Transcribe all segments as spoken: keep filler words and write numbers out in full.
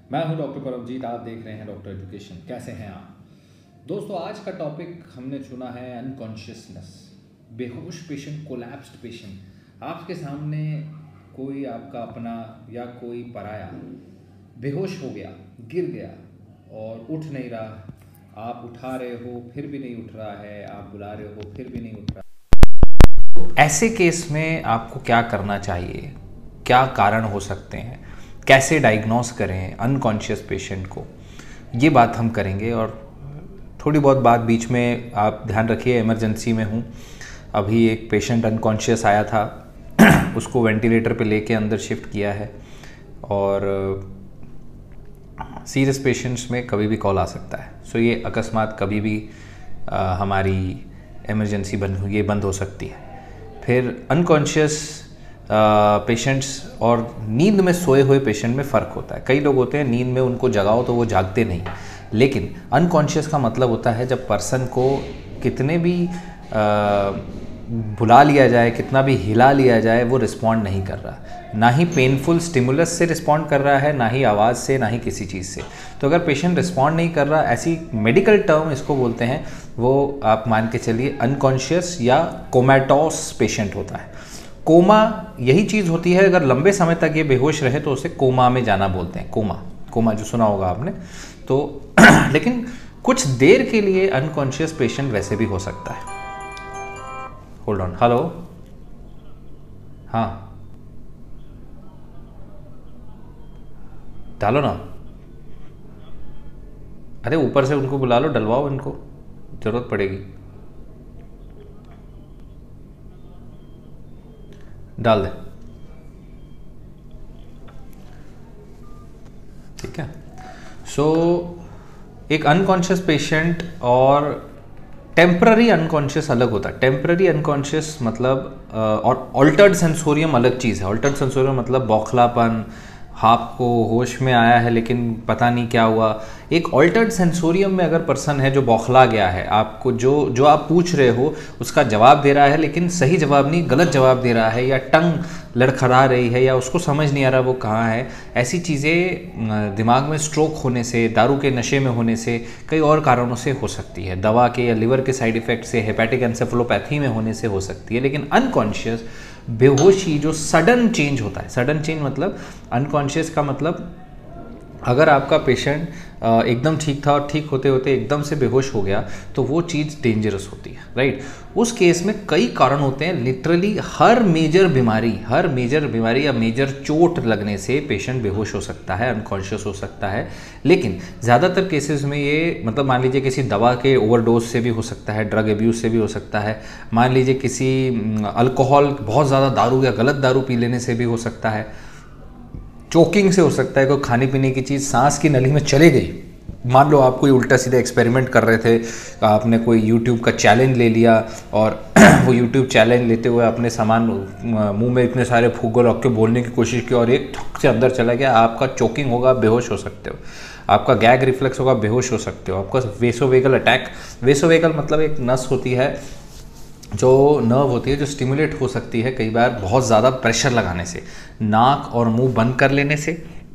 मैं हूं डॉक्टर परमजीत, आप देख रहे हैं डॉक्टर एजुकेशन। कैसे हैं आप दोस्तों? आज का टॉपिक हमने चुना है अनकॉन्शियसनेस, बेहोश पेशेंट, कोलैप्स्ड पेशेंट। आपके सामने कोई आपका अपना या कोई पराया बेहोश हो गया, गिर गया और उठ नहीं रहा। आप उठा रहे हो फिर भी नहीं उठ रहा है, आप बुला रहे हो फिर भी नहीं उठ रहा। ऐसे केस में आपको क्या करना चाहिए, क्या कारण हो सकते हैं, कैसे डायग्नोस करें अनकॉन्शियस पेशेंट को, ये बात हम करेंगे। और थोड़ी बहुत बात बीच में आप ध्यान रखिए, इमरजेंसी में हूँ। अभी एक पेशेंट अनकॉन्शियस आया था, उसको वेंटिलेटर पे लेके अंदर शिफ्ट किया है। और सीरियस पेशेंट्स में कभी भी कॉल आ सकता है। सो ये अकस्मात कभी भी आ, हमारी इमरजेंसी बंद ये बंद हो सकती है। फिर अनकॉन्शियस पेशेंट्स और नींद में सोए हुए पेशेंट में फ़र्क होता है। कई लोग होते हैं नींद में उनको जगाओ तो वो जागते नहीं, लेकिन अनकॉन्शियस का मतलब होता है जब पर्सन को कितने भी आ, बुला लिया जाए, कितना भी हिला लिया जाए, वो रिस्पॉन्ड नहीं कर रहा। ना ही पेनफुल स्टिमुलस से रिस्पॉन्ड कर रहा है, ना ही आवाज़ से, ना ही किसी चीज़ से। तो अगर पेशेंट रिस्पॉन्ड नहीं कर रहा, ऐसी मेडिकल टर्म इसको बोलते हैं, वो आप मान के चलिए अनकॉन्शियस या कोमेटोस पेशेंट होता है। कोमा यही चीज़ होती है, अगर लंबे समय तक ये बेहोश रहे तो उसे कोमा में जाना बोलते हैं। कोमा कोमा जो सुना होगा आपने तो लेकिन कुछ देर के लिए अनकॉन्शियस पेशेंट वैसे भी हो सकता है। होल्ड ऑन, हेलो, हाँ डालो ना, अरे ऊपर से उनको बुला लो, डलवाओ, इनको जरूरत पड़ेगी, डाल दे, ठीक है। सो so, एक अनकॉन्शियस पेशेंट और टेम्पररी अनकॉन्शियस अलग होता है। टेम्पररी अनकॉन्शियस मतलब और ऑल्टर्ड सेंसोरियम अलग चीज़ है। ऑल्टर्ड सेंसोरियम मतलब बौखलापन, आपको होश में आया है लेकिन पता नहीं क्या हुआ। एक ऑल्टर्ड सेंसोरियम में अगर पर्सन है जो बौखला गया है, आपको जो जो आप पूछ रहे हो उसका जवाब दे रहा है लेकिन सही जवाब नहीं, गलत जवाब दे रहा है, या टंग लड़खड़ा रही है, या उसको समझ नहीं आ रहा वो कहाँ है। ऐसी चीज़ें दिमाग में स्ट्रोक होने से, दारू के नशे में होने से, कई और कारणों से हो सकती है। दवा के या लिवर के साइड इफ़ेक्ट से, हेपेटिक एन्सेफेलोपैथी में होने से हो सकती है। लेकिन अनकॉन्शियस बेहोशी जो सडन चेंज होता है, सडन चेंज मतलब अनकॉन्शियस का मतलब अगर आपका पेशेंट एकदम ठीक था और ठीक होते होते एकदम से बेहोश हो गया तो वो चीज़ डेंजरस होती है, राइट। उस केस में कई कारण होते हैं। लिटरली हर मेजर बीमारी हर मेजर बीमारी या मेजर चोट लगने से पेशेंट बेहोश हो सकता है, अनकॉन्शियस हो सकता है। लेकिन ज़्यादातर केसेस में ये मतलब मान लीजिए किसी दवा के ओवरडोज से भी हो सकता है, ड्रग एब्यूज से भी हो सकता है, मान लीजिए किसी अल्कोहल, बहुत ज़्यादा दारू या गलत दारू पी लेने से भी हो सकता है, चोकिंग से हो सकता है, कोई खाने पीने की चीज़ सांस की नली में चले गई। मान लो आप कोई उल्टा सीधा एक्सपेरिमेंट कर रहे थे, आपने कोई यूट्यूब का चैलेंज ले लिया और वो यूट्यूब चैलेंज लेते हुए अपने सामान मुंह में इतने सारे फूगो रख के बोलने की कोशिश की और एक ठक से अंदर चला गया, आपका चोकिंग होगा, बेहोश हो सकते हो। आपका गैग रिफ्लेक्स होगा, बेहोश हो सकते हो। आपका वेसोवेगल अटैक, वेसोवेगल मतलब एक नस होती है जो नर्व होती है जो स्टिमुलेट हो सकती है कई बार बहुत ज़्यादा प्रेशर लगाने से, नाक और मुंह बंद कर लेने से,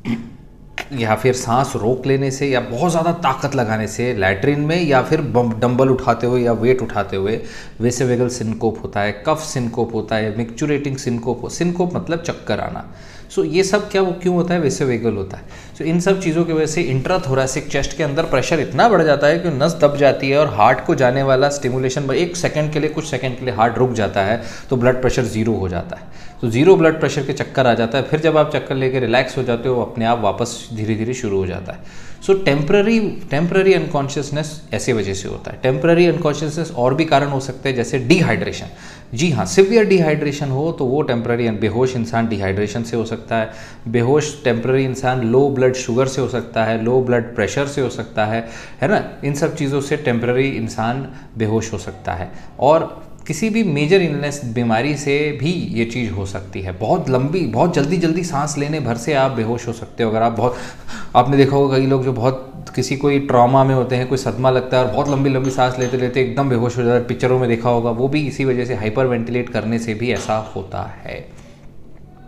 या फिर सांस रोक लेने से, या बहुत ज़्यादा ताकत लगाने से लैट्रिन में, या फिर डंबल उठाते हुए या वेट उठाते हुए वेसोवेगल सिनकोप होता है, कफ सिनकोप होता है, मिक्चुरेटिंग सिनकोप। सिनकोप मतलब चक्कर आना। सो so, ये सब क्या वो क्यों होता है? वेसोवेगल होता है। सो so, इन सब चीज़ों की वजह से इंट्राथोरेसिक चेस्ट के अंदर प्रेशर इतना बढ़ जाता है कि नस दब जाती है और हार्ट को जाने वाला स्टिमुलेशन एक सेकंड के लिए, कुछ सेकंड के लिए हार्ट रुक जाता है, तो ब्लड प्रेशर जीरो हो जाता है। तो जीरो ब्लड प्रेशर के चक्कर आ जाता है। फिर जब आप चक्कर लेके रिलैक्स हो जाते हो, अपने आप वापस धीरे धीरे शुरू हो जाता है। सो टेम्पररी टेम्पररी अनकॉन्शियसनेस ऐसे वजह से होता है। टेम्पररी अनकॉन्शियसनेस और भी कारण हो सकते हैं, जैसे डिहाइड्रेशन। जी हाँ, सिवियर डिहाइड्रेशन हो तो वो टेम्पररी, बेहोश इंसान डिहाइड्रेशन से हो सकता है। बेहोश टेम्पररी इंसान लो ब्लड शुगर से हो सकता है, लो ब्लड प्रेशर से हो सकता है, है ना। इन सब चीज़ों से टेम्पररी इंसान बेहोश हो सकता है। और किसी भी मेजर इलनेस, बीमारी से भी ये चीज़ हो सकती है। बहुत लंबी, बहुत जल्दी जल्दी सांस लेने भर से आप बेहोश हो सकते हो। अगर आप बहुत, आपने देखा होगा कई लोग जो बहुत किसी कोई ट्रॉमा में होते हैं, कोई सदमा लगता है और बहुत लंबी लंबी सांस लेते लेते एकदम बेहोश हो जाता है, पिक्चरों में देखा होगा, वो भी इसी वजह से, हाइपर वेंटिलेट करने से भी ऐसा होता है।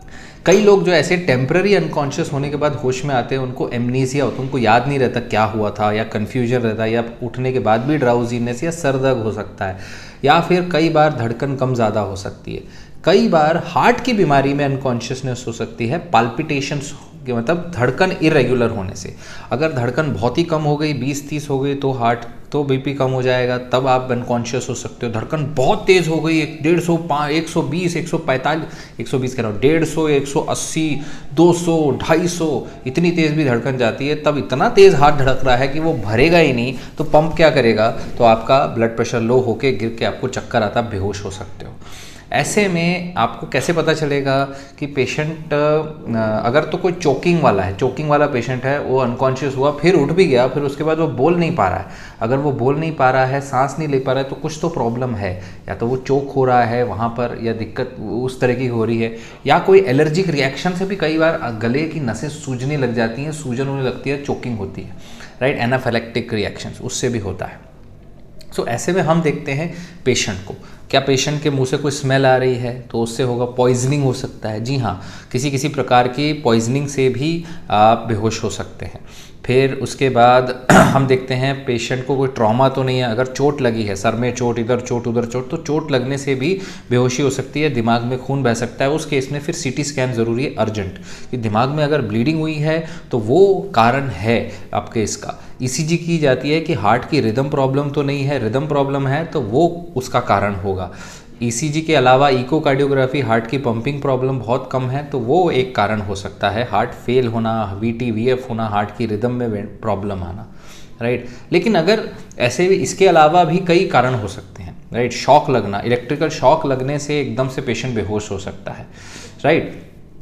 कई लोग जो ऐसे टेम्पररी अनकॉन्शियस होने के बाद होश में आते हैं, उनको एमनीसिया होता है, उनको याद नहीं रहता क्या हुआ था, या कन्फ्यूजन रहता है, या उठने के बाद भी ड्राउजीनेस या सर दर्द हो सकता है, या फिर कई बार धड़कन कम ज़्यादा हो सकती है। कई बार हार्ट की बीमारी में अनकॉन्शियसनेस हो सकती है, पाल्पिटेशंस के मतलब धड़कन इरेगुलर होने से। अगर धड़कन बहुत ही कम हो गई, बीस तीस हो गई, तो हार्ट तो बीपी कम हो जाएगा, तब आप अनकॉन्शियस हो सकते हो। धड़कन बहुत तेज़ हो गई, एक डेढ़ सौ पाँच एक सौ बीस एक सौ पैंतालीस एक सौ बीस कह रहा हूँ डेढ़ सौ एक सौ अस्सी दो सौ ढाई सौ इतनी तेज़ भी धड़कन जाती है, तब इतना तेज़ हार्ट धड़क रहा है कि वो भरेगा ही नहीं, तो पंप क्या करेगा, तो आपका ब्लड प्रेशर लो होके गिर के आपको चक्कर आता, बेहोश हो सकते हो। ऐसे में आपको कैसे पता चलेगा कि पेशेंट, अगर तो कोई चोकिंग वाला है, चोकिंग वाला पेशेंट है, वो अनकॉन्शियस हुआ, फिर उठ भी गया, फिर उसके बाद वो बोल नहीं पा रहा है, अगर वो बोल नहीं पा रहा है, सांस नहीं ले पा रहा है, तो कुछ तो प्रॉब्लम है, या तो वो चोक हो रहा है वहाँ पर, या दिक्कत उस तरह की हो रही है, या कोई एलर्जिक रिएक्शन से भी कई बार गले की नसें सूजने लग जाती हैं, सूजन होने लगती है, चोकिंग होती है, राइट, एनाफिलेक्टिक रिएक्शंस उससे भी होता है। सो so, ऐसे में हम देखते हैं पेशेंट को, क्या पेशेंट के मुंह से कोई स्मेल आ रही है, तो उससे होगा पॉइजनिंग हो सकता है। जी हाँ, किसी किसी प्रकार की पॉइजनिंग से भी आप बेहोश हो सकते हैं। फिर उसके बाद हम देखते हैं पेशेंट को कोई ट्रॉमा तो नहीं है, अगर चोट लगी है, सर में चोट, इधर चोट उधर चोट, तो चोट लगने से भी बेहोशी हो सकती है, दिमाग में खून बह सकता है। उस केस में फिर सीटी स्कैन ज़रूरी है अर्जेंट, कि दिमाग में अगर ब्लीडिंग हुई है तो वो कारण है आपके इसका। ईसीजी की जाती है कि हार्ट की रिदम प्रॉब्लम तो नहीं है, रिदम प्रॉब्लम है तो वो उसका कारण होगा। ईसीजी के अलावा इकोकार्डियोग्राफी, हार्ट की पंपिंग प्रॉब्लम बहुत कम है तो वो एक कारण हो सकता है, हार्ट फेल होना, वीटी वीएफ होना, हार्ट की रिदम में प्रॉब्लम आना, राइट। लेकिन अगर ऐसे भी इसके अलावा भी कई कारण हो सकते हैं, राइट। शॉक लगना, इलेक्ट्रिकल शॉक लगने से एकदम से पेशेंट बेहोश हो सकता है, राइट।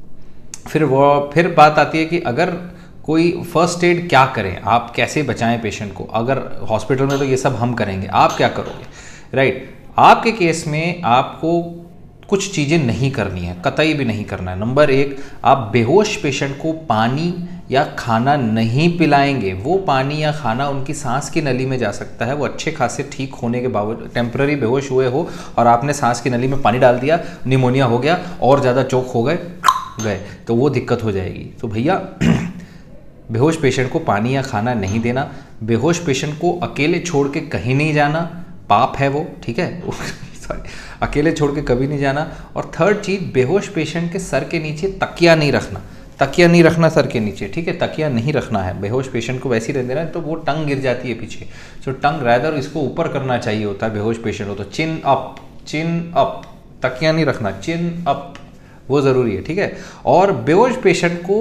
फिर वो फिर बात आती है कि अगर कोई फर्स्ट एड क्या करें, आप कैसे बचाएं पेशेंट को। अगर हॉस्पिटल में तो ये सब हम करेंगे, आप क्या करोगे, राइट। आपके केस में आपको कुछ चीज़ें नहीं करनी है, कतई भी नहीं करना है। नंबर एक, आप बेहोश पेशेंट को पानी या खाना नहीं पिलाएंगे। वो पानी या खाना उनकी सांस की नली में जा सकता है, वो अच्छे खासे ठीक होने के बावजूद टेम्पररी बेहोश हुए हो और आपने सांस की नली में पानी डाल दिया, निमोनिया हो गया और ज़्यादा चोक हो गए गए तो वो दिक्कत हो जाएगी। तो भैया बेहोश पेशेंट को पानी या खाना नहीं देना, बेहोश पेशेंट को अकेले छोड़ के कहीं नहीं जाना, पाप है वो, ठीक है सॉरी, अकेले छोड़ के कभी नहीं जाना। और थर्ड चीज़, बेहोश पेशेंट के सर के नीचे तकिया नहीं रखना, तकिया नहीं रखना सर के नीचे, ठीक है, तकिया नहीं रखना है। बेहोश पेशेंट को वैसे ही रहने देना, तो वो टंग गिर जाती है पीछे, सो टंग रैदर इसको ऊपर करना चाहिए होता है बेहोश पेशेंट हो तो, चिन अप, चिन अप, तकिया नहीं रखना, चिन अप, वो ज़रूरी है, ठीक है। और बेहोश पेशेंट को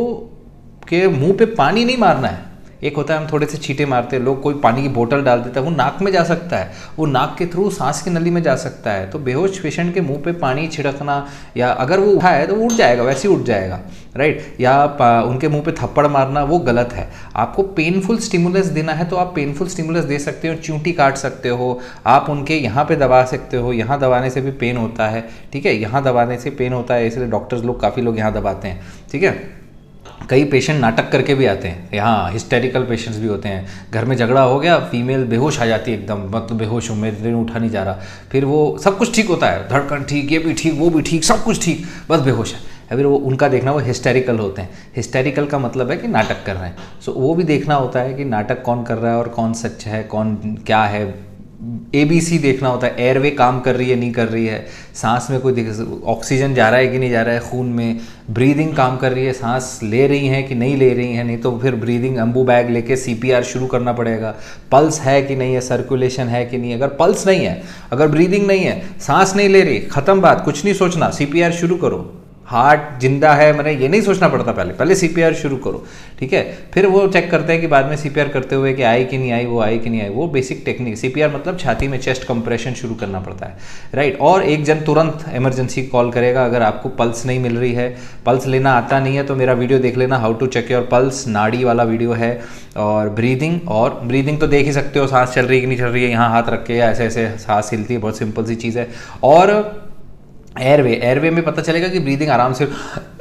के मुंह पे पानी नहीं मारना है। एक होता है हम थोड़े से छींटे मारते हैं, लोग कोई पानी की बोतल डाल देता है, वो नाक में जा सकता है, वो नाक के थ्रू सांस की नली में जा सकता है। तो बेहोश पेशेंट के मुंह पे पानी छिड़कना, या अगर वो उठा है तो वो उठ जाएगा, वैसे ही उठ जाएगा, राइट। या उनके मुंह पे थप्पड़ मारना, वो गलत है। आपको पेनफुल स्टिमुलस देना है तो आप पेनफुल स्टिमुलस दे सकते हो, चींटी काट सकते हो, आप उनके यहाँ पे दबा सकते हो, यहाँ दबाने से भी पेन होता है, ठीक है, यहाँ दबाने से पेन होता है, इसलिए डॉक्टर्स लोग काफ़ी लोग यहाँ दबाते हैं, ठीक है। कई पेशेंट नाटक करके भी आते हैं, यहाँ हिस्टेरिकल पेशेंट्स भी होते हैं, घर में झगड़ा हो गया, फीमेल बेहोश आ जाती है एकदम, मतलब बेहोश हूँ, मेरे दिन उठा नहीं जा रहा, फिर वो सब कुछ ठीक होता है, धड़कन ठीक, ये भी ठीक, वो भी ठीक, सब कुछ ठीक, बस बेहोश है। फिर वो उनका देखना, वो हिस्टेरिकल होते हैं। हिस्टेरिकल का मतलब है कि नाटक कर रहे हैं, सो वो भी देखना होता है कि नाटक कौन कर रहा है और कौन सच है, कौन क्या है। ए बी सी देखना होता है, एयरवे काम कर रही है नहीं कर रही है, सांस में कोई ऑक्सीजन जा रहा है कि नहीं जा रहा है खून में, ब्रीदिंग काम कर रही है, सांस ले रही हैं कि नहीं ले रही हैं, नहीं तो फिर ब्रीदिंग एम्बू बैग लेके सीपीआर शुरू करना पड़ेगा। पल्स है कि नहीं है, सर्कुलेशन है कि नहीं, अगर पल्स नहीं है, अगर ब्रीदिंग नहीं है, सांस नहीं ले रही, खत्म बात, कुछ नहीं सोचना, सीपीआर शुरू करो। हार्ट जिंदा है, मैंने ये नहीं सोचना पड़ता, पहले पहले सीपीआर शुरू करो, ठीक है। फिर वो चेक करते हैं कि बाद में सीपीआर करते हुए कि आई कि नहीं आई, वो आई कि नहीं आई, वो बेसिक टेक्निक। सीपीआर मतलब छाती में चेस्ट कंप्रेशन शुरू करना पड़ता है, राइट। और एक जन तुरंत इमरजेंसी कॉल करेगा अगर आपको पल्स नहीं मिल रही है, पल्स लेना आता नहीं है तो मेरा वीडियो देख लेना, how to check your pulse, नाड़ी वाला वीडियो है। और ब्रीदिंग, और ब्रीदिंग तो देख ही सकते हो, सांस चल रही है कि नहीं चल रही है, यहाँ हाथ रख के या ऐसे ऐसे सांस हिलती है, बहुत सिंपल सी चीज़ है। और एयरवे, एयरवे में पता चलेगा कि ब्रीदिंग आराम से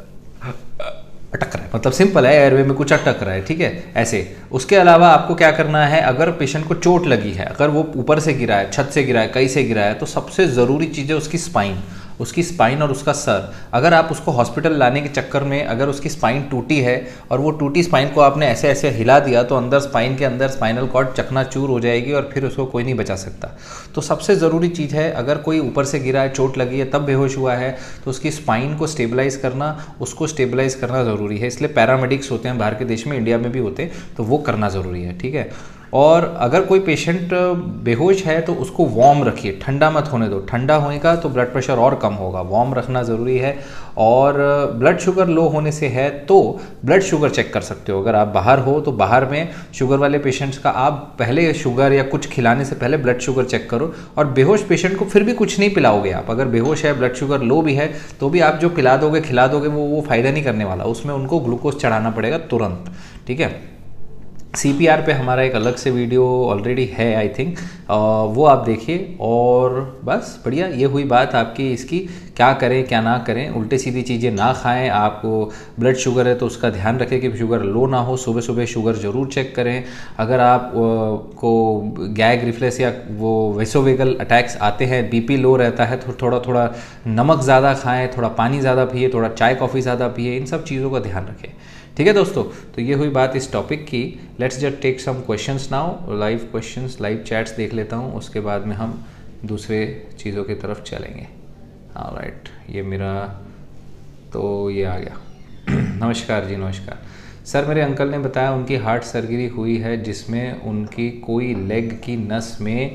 अटक रहा है, मतलब सिंपल है, एयरवे में कुछ अटक रहा है, ठीक है, ऐसे। उसके अलावा आपको क्या करना है, अगर पेशेंट को चोट लगी है, अगर वो ऊपर से गिरा है, छत से गिरा है, कहीं से गिरा है, तो सबसे ज़रूरी चीज़ है उसकी स्पाइन। उसकी स्पाइन और उसका सर, अगर आप उसको हॉस्पिटल लाने के चक्कर में अगर उसकी स्पाइन टूटी है और वो टूटी स्पाइन को आपने ऐसे ऐसे हिला दिया तो अंदर स्पाइन के अंदर स्पाइनल कॉर्ड चकनाचूर हो जाएगी और फिर उसको कोई नहीं बचा सकता। तो सबसे ज़रूरी चीज़ है, अगर कोई ऊपर से गिरा है, चोट लगी है, तब बेहोश हुआ है, तो उसकी स्पाइन को स्टेबलाइज करना, उसको स्टेबलाइज करना ज़रूरी है। इसलिए पैरामेडिक्स होते हैं बाहर के देश में, इंडिया में भी होते हैं, तो वो करना ज़रूरी है, ठीक है। और अगर कोई पेशेंट बेहोश है तो उसको वार्म रखिए, ठंडा मत होने दो। ठंडा होएगा तो ब्लड प्रेशर और कम होगा, वार्म रखना ज़रूरी है। और ब्लड शुगर लो होने से है तो ब्लड शुगर चेक कर सकते हो। अगर आप बाहर हो तो बाहर में शुगर वाले पेशेंट्स का आप पहले शुगर या कुछ खिलाने से पहले ब्लड शुगर चेक करो। और बेहोश पेशेंट को फिर भी कुछ नहीं पिलाओगे आप, अगर बेहोश है, ब्लड शुगर लो भी है, तो भी आप जो पिला दोगे, खिला दोगे, वो वो फ़ायदा नहीं करने वाला, उसमें उनको ग्लूकोज चढ़ाना पड़ेगा तुरंत, ठीक है। सी पी आर पे हमारा एक अलग से वीडियो ऑलरेडी है आई थिंक, वो आप देखिए। और बस बढ़िया, ये हुई बात आपकी इसकी, क्या करें क्या ना करें, उल्टे सीधी चीज़ें ना खाएं। आपको ब्लड शुगर है तो उसका ध्यान रखें कि शुगर लो ना हो, सुबह सुबह शुगर ज़रूर चेक करें। अगर आप को गैग रिफ्लेक्स या वो वेसोवेगल अटैक्स आते हैं, बीपी लो रहता है, तो थोड़ा थोड़ा नमक ज़्यादा खाएँ, थोड़ा पानी ज़्यादा पिए, थोड़ा चाय कॉफ़ी ज़्यादा पिए, इन सब चीज़ों का ध्यान रखें, ठीक है दोस्तों। तो ये हुई बात इस टॉपिक की। Let's just take some questions now, live questions, live chats देख लेता हूँ, उसके बाद में हम दूसरे चीज़ों की तरफ चलेंगे। हाँ राइट, ये मेरा तो ये आ गया। नमस्कार जी, नमस्कार सर। मेरे अंकल ने बताया उनकी हार्ट सर्जरी हुई है जिसमें उनकी कोई लेग की नस में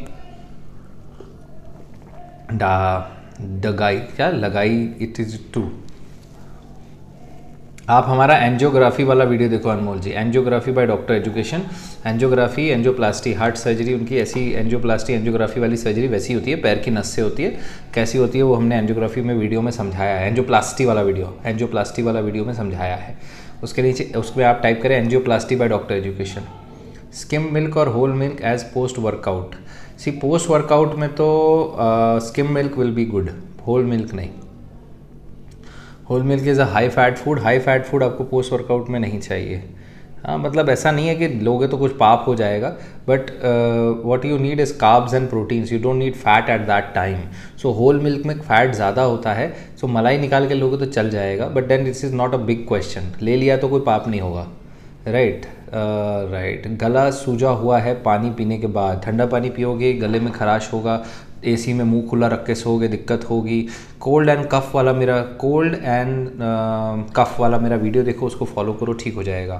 डा डगाई क्या लगाई, इट इज़ ट्रू। आप हमारा एंजियोग्राफी वाला वीडियो देखो Anmol ji, angiography by doctor education. Angiography, angioplasty, heart surgery उनकी ऐसी एंजियोप्लास्टी एंजियोग्राफी वाली सर्जरी वैसी होती है, पैर की नस से होती है। कैसी होती है वो हमने एंजियोग्राफी में वीडियो में समझाया है, एंजियोप्लास्टी वाला वीडियो एंजियोप्लास्टी वाला वीडियो में समझाया है। उसके नीचे उसमें आप टाइप करें angioplasty by doctor education. Skim milk और whole milk as post workout. See post workout में तो skim milk will be good, whole milk नहीं। Whole milk is a high fat food, high fat food आपको post workout में नहीं चाहिए। हाँ मतलब ऐसा नहीं है कि लोगे तो कुछ पाप हो जाएगा, but what you need is carbs and proteins, you don't need fat at that time. So whole milk में फैट ज़्यादा होता है, सो so मलाई निकाल के लोगे तो चल जाएगा, but then this is not a big question. ले लिया तो कोई पाप नहीं होगा, राइट राइट। गला सूजा हुआ है पानी पीने के बाद, ठंडा पानी पियोगे गले में खराश होगा, एसी में मुंह खुला रख के सोओगे दिक्कत होगी। कोल्ड एंड कफ वाला मेरा कोल्ड एंड कफ वाला मेरा वीडियो देखो, उसको फॉलो करो, ठीक हो जाएगा।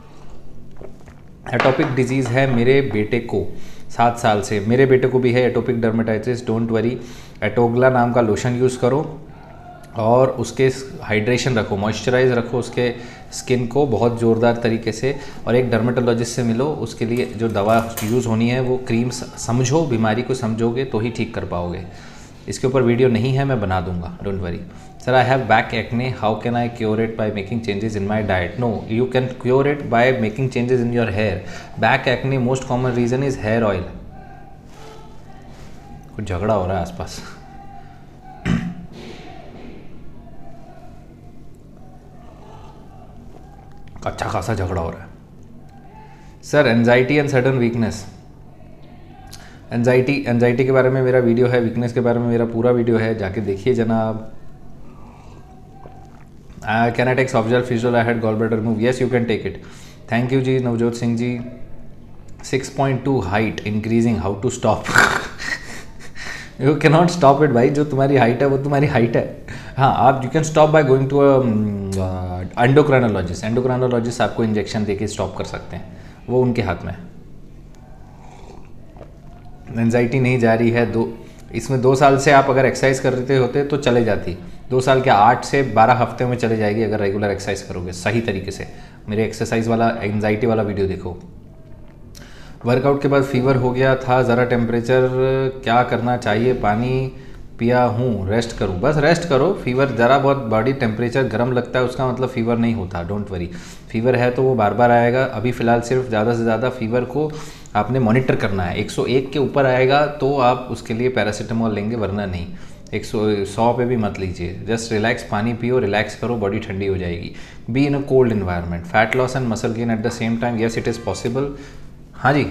एटोपिक डिजीज़ है मेरे बेटे को सात साल से, मेरे बेटे को भी है atopic dermatitis, don't worry. Atogla नाम का लोशन यूज़ करो और उसके हाइड्रेशन रखो, मॉइस्चराइज रखो उसके स्किन को बहुत ज़ोरदार तरीके से, और एक डर्मेटोलॉजिस्ट से मिलो। उसके लिए जो दवा यूज़ होनी है वो क्रीम समझो, बीमारी को समझोगे तो ही ठीक कर पाओगे। इसके ऊपर वीडियो नहीं है, मैं बना दूंगा, don't worry. Sir I have back acne, how can I cure it by making changes in my diet? No, you can cure it by making changes in your hair. Back acne most common reason is hair oil. कुछ झगड़ा हो रहा है आसपास। अच्छा खासा झगड़ा हो रहा है। Sir anxiety and sudden weakness, anxiety anxiety के बारे में मेरा वीडियो है, वीकनेस के बारे में मेरा पूरा वीडियो है, जाके देखिए जनाब। Can I take softgel physiol, I had gall bladder remove? Yes you can take it. Thank you ji Navjot Singh ji. Six point two height increasing, how to stop? You can not stop it भाई, जो तुम्हारी height है वो तुम्हारी height है। हाँ, आप you can stop by going to endocrinologist. Endocrinologist आपको इंजेक्शन देके स्टॉप कर सकते हैं, वो उनके हाथ में। एंजाइटी नहीं जा रही है, दो इसमें दो साल से आप अगर एक्सरसाइज कर रहे होते तो चले जाती। दो साल के आठ से बारह हफ्ते में चले जाएगी अगर रेगुलर एक्सरसाइज करोगे सही तरीके से। मेरे एक्सरसाइज वाला एंजाइटी वाला वीडियो देखो। वर्कआउट के बाद फीवर हो गया था, ज़रा टेम्परेचर क्या करना चाहिए? पानी पिया हूँ, रेस्ट करूँ? बस रेस्ट करो। फीवर ज़रा बहुत बॉडी टेम्परेचर गर्म लगता है उसका मतलब फीवर नहीं होता, डोंट वरी। फीवर है तो वो बार बार आएगा। अभी फ़िलहाल सिर्फ ज़्यादा से ज़्यादा फीवर को आपने मॉनिटर करना है। एक सौ एक के ऊपर आएगा तो आप उसके लिए पैरासीटामोल लेंगे, वरना नहीं। एक सौ सौ पे भी मत लीजिए। जस्ट रिलैक्स, पानी पियो, रिलैक्स करो, बॉडी ठंडी हो जाएगी। Be in a cold environment. Fat loss and muscle gain at the same time, yes it is possible. हाँ जी,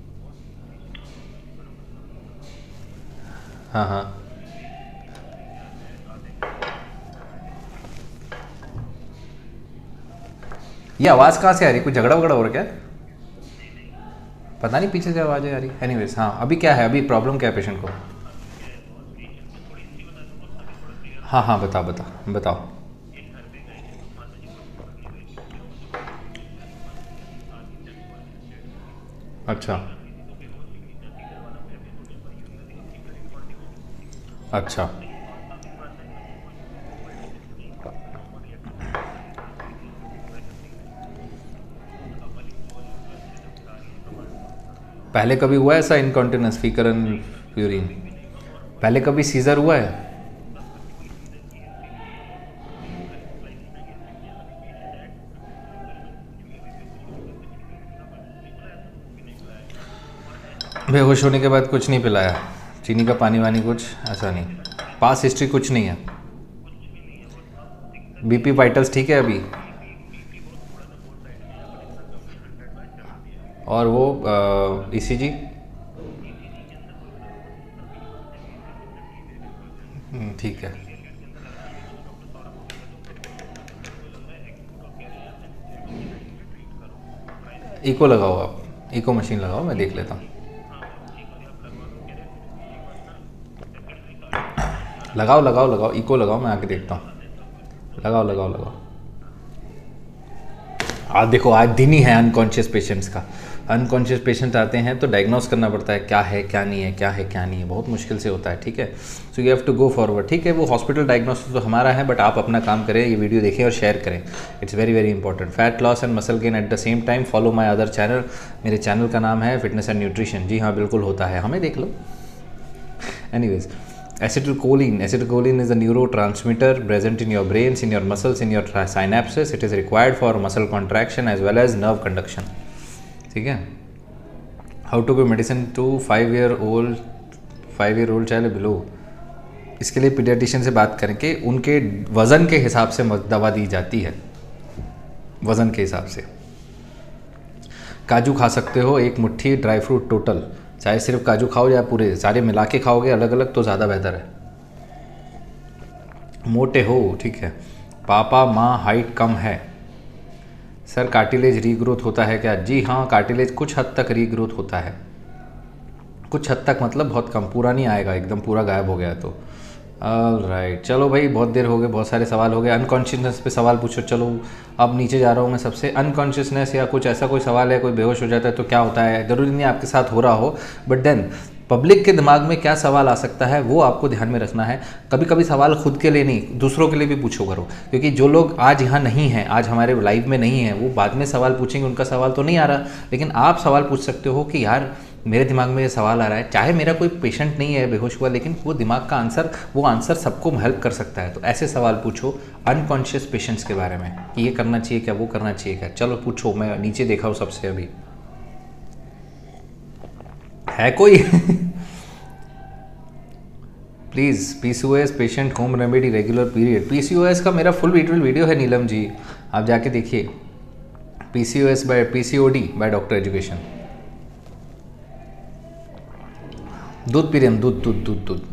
हाँ हाँ ये आवाज़ कहाँ से आ रही है? कुछ झगड़ा वगड़ा हो रहा है क्या? पता नहीं, पीछे से आवाज़ें आ रही। एनीवेज, हाँ अभी क्या है, अभी प्रॉब्लम क्या है पेशेंट को? हाँ हाँ बताओ बताओ बताओ। अच्छा अच्छा। पहले कभी हुआ है ऐसा इनकॉन्टिनेंस, फीकर एंड यूरिन? पहले कभी सीजर हुआ है? बेहोश होने के बाद कुछ नहीं पिलाया? चीनी का पानी वानी कुछ ऐसा नहीं? पास हिस्ट्री कुछ नहीं है? बीपी वाइटल्स ठीक है अभी? और वो ईसीजी? ठीक है। इको लगाओ, आप इको मशीन लगाओ, मैं देख लेता हूँ। लगाओ लगाओ लगाओ, इको लगाओ, मैं आके देखता हूँ। लगाओ लगाओ लगाओ। आज देखो, आज दिन ही है अनकॉन्शियस पेशेंट्स का। अनकॉन्शियस पेशेंट आते हैं तो डायग्नोस करना पड़ता है, क्या है क्या नहीं है, क्या है क्या नहीं है, बहुत मुश्किल से होता है। ठीक है, so you have to go forward. ठीक है, वो हॉस्पिटल डायग्नोसिस तो हमारा है, बट आप अपना काम करें, ये वीडियो देखें और शेयर करें। It's very very important. Fat loss and muscle gain at the same time, follow my other channel. मेरे चैनल का नाम है फिटनेस एंड न्यूट्रिशन। जी हाँ बिल्कुल होता है, हमें देख लो। Anyways, acetylcholine. Acetylcholine is a neurotransmitter present in your brains, in your muscles, in your synapses. It is required for muscle contraction as well as nerve conduction. ठीक है। How to give medicine to five year old five year old child below. इसके लिए paediatrician से बात करके उनके वज़न के हिसाब से दवा दी जाती है, वज़न के हिसाब से। काजू खा सकते हो, एक मुट्ठी ड्राई फ्रूट टोटल, चाहे सिर्फ काजू खाओ या पूरे सारे मिला के खाओगे अलग अलग तो ज़्यादा बेहतर है। मोटे हो, ठीक है। पापा माँ हाइट कम है। सर कार्टिलेज रीग्रोथ होता है क्या? जी हाँ, कार्टिलेज कुछ हद तक रीग्रोथ होता है, कुछ हद तक मतलब बहुत कम, पूरा नहीं आएगा, एकदम पूरा गायब हो गया तो। ऑल राइट, चलो भाई बहुत देर हो गए, बहुत सारे सवाल हो गए। अनकॉन्शियसनेस पे सवाल पूछो। चलो अब नीचे जा रहा हूँ मैं सबसे। अनकॉन्शियसनेस या कुछ ऐसा कोई सवाल है, कोई बेहोश हो जाता है तो क्या होता है? ज़रूरी नहीं आपके साथ हो रहा हो, बट देन पब्लिक के दिमाग में क्या सवाल आ सकता है वो आपको ध्यान में रखना है। कभी कभी सवाल खुद के लिए नहीं, दूसरों के लिए भी पूछो करो, क्योंकि जो लोग आज यहाँ नहीं हैं, आज हमारे लाइव में नहीं हैं, वो बाद में सवाल पूछेंगे, उनका सवाल तो नहीं आ रहा, लेकिन आप सवाल पूछ सकते हो कि यार मेरे दिमाग में ये सवाल आ रहा है, चाहे मेरा कोई पेशेंट नहीं है बेहोश हुआ, लेकिन वो दिमाग का आंसर, वो आंसर सबको हेल्प कर सकता है। तो ऐसे सवाल पूछो अनकॉन्शियस पेशेंट्स के बारे में कि ये करना चाहिए क्या, वो करना चाहिए क्या। चलो पूछो, मैं नीचे देखा हूँ सबसे। अभी है कोई? Please, PCOS patient home remedy regular period. PCOS का मेरा फुल डिटेल वीडियो है नीलम जी, आप जाके देखिए। PCOS by PCOD by doctor education. दूध पी रहे हम, दूध दूध दूध दूध।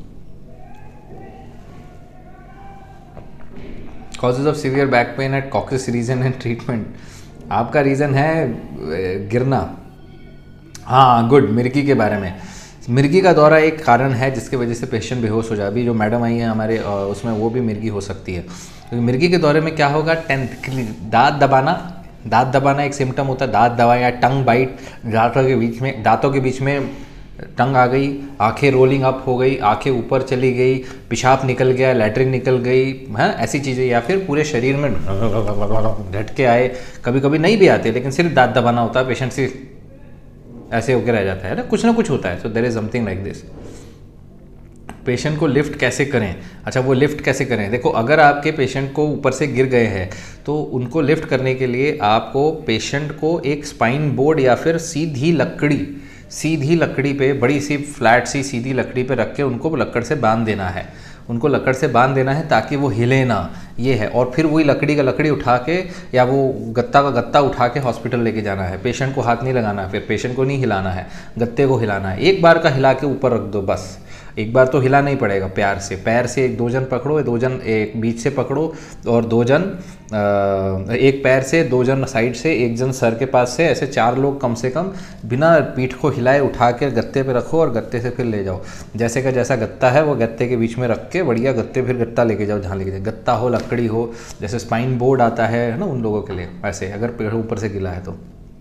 Causes of severe back pain at coccyx region and treatment. आपका रीज़न है गिरना। हाँ गुड, मिर्गी के बारे में। मिर्गी का दौरा एक कारण है जिसकी वजह से पेशेंट बेहोश हो जाए। अभी जो मैडम आई है हमारे उसमें, वो भी मिर्गी हो सकती है। तो मिर्गी के दौरे में क्या होगा? टेंथ दांत दबाना, दांत दबाना एक सिम्टम होता है। दांत दबाया या टंग बाइट, दांतों के बीच में, दांतों के बीच में टंग आ गई, आंखें रोलिंग अप हो गई, आंखें ऊपर चली गई, पेशाब निकल गया, लैट्रिन निकल गई, हाँ ऐसी चीज़ें। या फिर पूरे शरीर में झटके आए, कभी कभी नहीं भी आते, लेकिन सिर्फ दांत दबाना होता है, पेशेंट से ऐसे होकर रह जाता है ना, कुछ ना कुछ होता है। So there is something like this. Patient को लिफ्ट कैसे करें? अच्छा, वो लिफ्ट कैसे करें? देखो, अगर आपके पेशेंट को ऊपर से गिर गए हैं तो उनको लिफ्ट करने के लिए आपको पेशेंट को एक स्पाइन बोर्ड या फिर सीधी लकड़ी, सीधी लकड़ी पे, बड़ी सी फ्लैट सी सीधी लकड़ी पे रख के उनको लकड़ से बांध देना है। उनको लकड़ से बांध देना है ताकि वो हिले ना, ये है। और फिर वही लकड़ी का लकड़ी उठा के या वो गत्ता का गत्ता उठा के हॉस्पिटल लेके जाना है। पेशेंट को हाथ नहीं लगाना, फिर पेशेंट को नहीं हिलाना है, गत्ते को हिलाना है। एक बार का हिला के ऊपर रख दो बस। एक बार तो हिलाना ही पड़ेगा प्यार से, पैर से एक दो जन पकड़ो, दो जन एक बीच से पकड़ो और दो जन एक पैर से, दो जन साइड से, एक जन सर के पास से, ऐसे चार लोग कम से कम बिना पीठ को हिलाए उठा के गत्ते पे रखो और गत्ते से फिर ले जाओ। जैसे का जैसा गत्ता है वो गत्ते के बीच में रख के बढ़िया गत्ते फिर गत्ता लेके जाओ जहाँ लेके जाओ। गत्ता हो, लकड़ी हो, जैसे स्पाइन बोर्ड आता है ना उन लोगों के लिए, वैसे अगर पेड़ ऊपर से गिला है तो।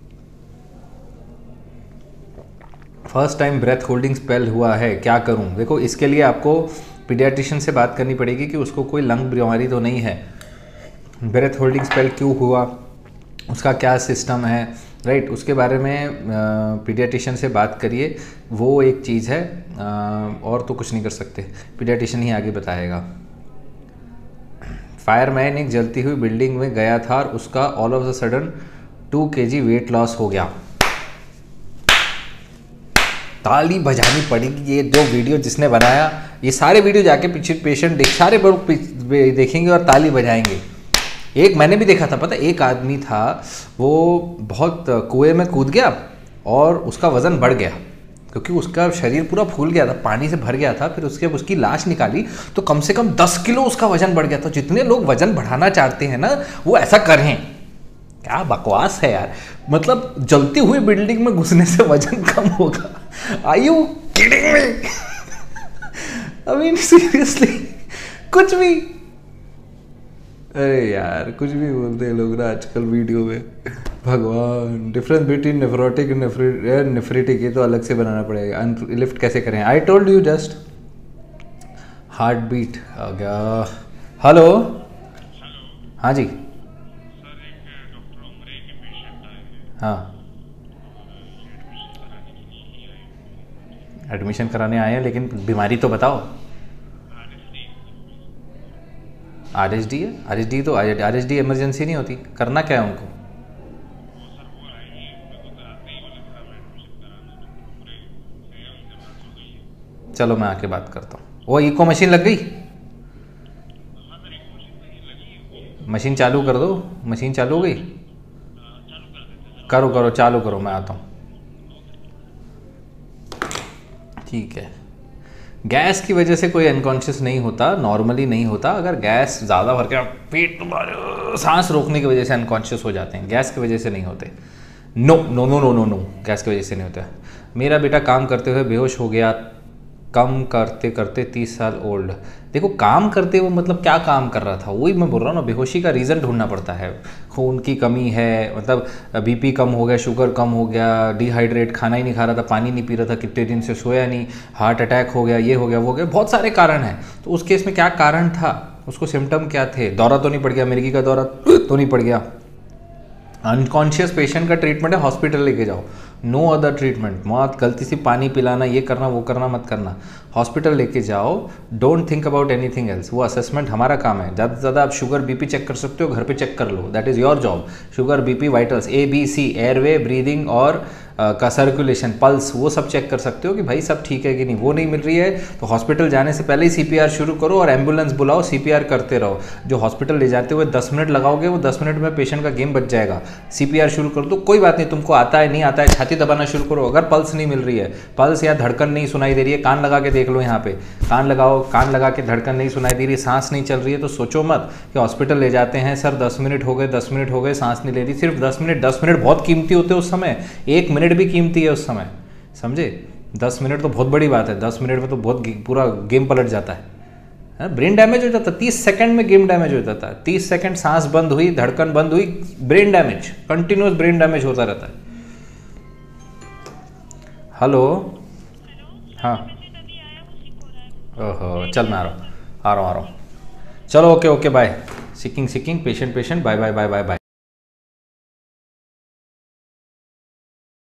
First time breath holding spell हुआ है, क्या करूं? देखो इसके लिए आपको पीडियाट्रिशियन से बात करनी पड़ेगी कि उसको कोई लंग बीमारी तो नहीं है, ब्रेथ होल्डिंग स्पेल क्यों हुआ, उसका क्या सिस्टम है, राइट, उसके बारे में पीडियाट्रिशियन से बात करिए, वो एक चीज़ है। आ, और तो कुछ नहीं कर सकते, पीडियाट्रिशियन ही आगे बताएगा। फायरमैन एक जलती हुई बिल्डिंग में गया था और उसका all of the sudden two KG weight loss हो गया। ताली बजानी पड़ेगी। ये जो वीडियो जिसने बनाया, ये सारे वीडियो जाके पीछे पेशेंट देख, सारे लोग देखेंगे और ताली बजाएंगे। एक मैंने भी देखा था, पता, एक आदमी था वो बहुत कुएं में कूद गया और उसका वज़न बढ़ गया क्योंकि उसका शरीर पूरा फूल गया था, पानी से भर गया था। फिर उसके उसकी लाश निकाली तो कम से कम दस किलो उसका वज़न बढ़ गया था। जितने लोग वज़न बढ़ाना चाहते हैं ना वो ऐसा करें। क्या बकवास है यार, मतलब जलती हुई बिल्डिंग में घुसने से वजन कम होगा? Are you kidding me? I mean seriously, कुछ भी, अरे यार कुछ भी बोलते हैं लोग ना आजकल वीडियो में। भगवान, difference between nephrotic and nephritic, ये तो अलग से बनाना पड़ेगा। लिफ्ट कैसे करें? I told you just. Heart beat आ गया। हेलो, हाँ जी, हाँ, एडमिशन कराने आए हैं, लेकिन बीमारी तो बताओ। आर एस डी है? आर एस डी तो आर एस डी इमरजेंसी नहीं होती, करना क्या है उनको? चलो मैं आके बात करता हूँ। वो इको मशीन लग गई? मशीन चालू कर दो, मशीन चालू हो गई? करो करो चालू करो, मैं आता हूँ। ठीक है, गैस की वजह से कोई अनकॉन्शियस नहीं होता, नॉर्मली नहीं होता। अगर गैस ज़्यादा भर के पेट तुम्हारे सांस रोकने की वजह से अनकॉन्शियस हो जाते हैं, गैस की वजह से नहीं होते। No no no no no no, gas की वजह से नहीं होता। मेरा बेटा काम करते हुए बेहोश हो गया, कम करते करते तीस साल ओल्ड। देखो काम करते हुए मतलब क्या काम कर रहा था, वही मैं बोल रहा हूँ ना, बेहोशी का रीज़न ढूंढना पड़ता है। खून की कमी है, मतलब बीपी कम हो गया, शुगर कम हो गया, डिहाइड्रेट, खाना ही नहीं खा रहा था, पानी नहीं पी रहा था, कितने दिन से सोया नहीं, हार्ट अटैक हो गया, ये हो गया, वो हो गया, बहुत सारे कारण हैं। तो उस केस में क्या कारण था, उसको सिम्टम क्या थे? दौरा तो नहीं पड़ गया, मिर्गी का दौरा तो नहीं पड़ गया? अनकॉन्शियस पेशेंट का ट्रीटमेंट है हॉस्पिटल लेके जाओ, नो अदर ट्रीटमेंट। मत गलती से पानी पिलाना, ये करना वो करना मत करना, हॉस्पिटल लेके जाओ। Don't think about anything else. वो असेसमेंट हमारा काम है। ज़्यादा से ज़्यादा आप शुगर बीपी चेक कर सकते हो, घर पे चेक कर लो, that is your job. Sugar BP vitals A B C, airway, breathing और आ, का सर्कुलेशन, पल्स, वो सब चेक कर सकते हो कि भाई सब ठीक है कि नहीं। वो नहीं मिल रही है तो हॉस्पिटल जाने से पहले ही सीपीआर शुरू करो और एम्बुलेंस बुलाओ, सीपीआर करते रहो। जो हॉस्पिटल ले जाते हुए दस मिनट लगाओगे वो दस मिनट में पेशेंट का गेम बच जाएगा। सीपीआर शुरू कर दो, कोई बात नहीं, तुमको आता है नहीं आता है, छाती दबाना शुरू करो। अगर पल्स नहीं मिल रही है, पल्स या धड़कन नहीं सुनाई दे रही है, कान लगा के देख लो, यहाँ पे कान लगाओ, कान लगा के धड़कन नहीं सुनाई दे रही है, सांस नहीं चल रही है, तो सोचो मत कि हॉस्पिटल ले जाते हैं, सर दस मिनट हो गए, दस मिनट हो गए, सांस नहीं ले रही। सिर्फ दस मिनट, दस मिनट बहुत कीमती होते हैं उस समय, एक मिनट भी कीमती है उस समय, समझे? दस मिनट तो बहुत बड़ी बात है, दस मिनट में तो बहुत पूरा गेम पलट जाता है। ब्रेन डैमेज हो जाता है, तीस सेकंड में गेम डैमेज हो जाता है। तीस सेकंड सांस बंद हुई, धड़कन बंद हुई, brain damage, continuous brain damage होता रहता है। हेलो, हाँ, ओहो, चल मैं आ रहा हूँ आ रहा हूँ आ रहा हूँ चलो, ओके ओके, बाय। सिकिंग सिकिंग, patient patient, bye bye bye bye bye.